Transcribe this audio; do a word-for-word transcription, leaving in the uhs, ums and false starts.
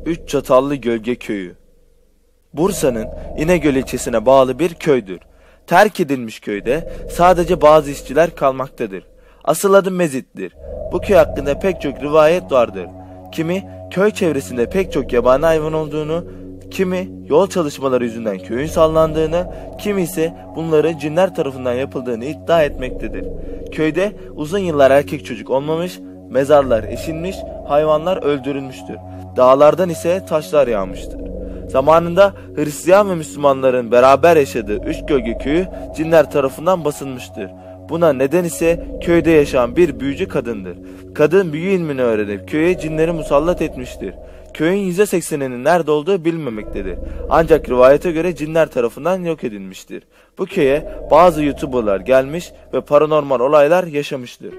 Üç Çatallı Gölge Köyü. Bursa'nın İnegöl ilçesine bağlı bir köydür. Terk edilmiş köyde sadece bazı işçiler kalmaktadır. Asıl adı Mezit'tir. Bu köy hakkında pek çok rivayet vardır. Kimi köy çevresinde pek çok yabani hayvan olduğunu, kimi yol çalışmaları yüzünden köyün sallandığını, kimi ise bunları cinler tarafından yapıldığını iddia etmektedir. Köyde uzun yıllar erkek çocuk olmamış, mezarlar eşilmiş, hayvanlar öldürülmüştür. Dağlardan ise taşlar yağmıştır. Zamanında Hristiyan ve Müslümanların beraber yaşadığı Üç Gölge Köyü cinler tarafından basılmıştır. Buna neden ise köyde yaşayan bir büyücü kadındır. Kadın büyü ilmini öğrenip köye cinleri musallat etmiştir. Köyün yüzde sekseninin nerede olduğu bilinmemektedir. Ancak rivayete göre cinler tarafından yok edilmiştir. Bu köye bazı YouTuber'lar gelmiş ve paranormal olaylar yaşamıştır.